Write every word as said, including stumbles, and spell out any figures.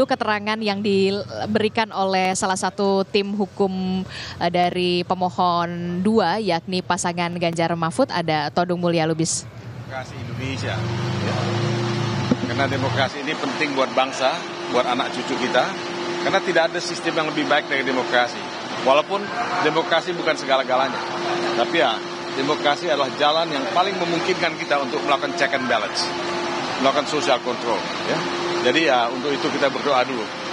dulu keterangan yang diberikan oleh salah satu tim hukum uh, dari pemohon dua, yakni pasangan Ganjar Mahfud, ada Todung Mulya Lubis. Demokrasi Indonesia, ya. Karena demokrasi ini penting buat bangsa, buat anak cucu kita, karena tidak ada sistem yang lebih baik dari demokrasi. Walaupun demokrasi bukan segala-galanya, tapi ya demokrasi adalah jalan yang paling memungkinkan kita untuk melakukan check and balance, melakukan social control. Ya. Jadi ya untuk itu kita berdoa dulu.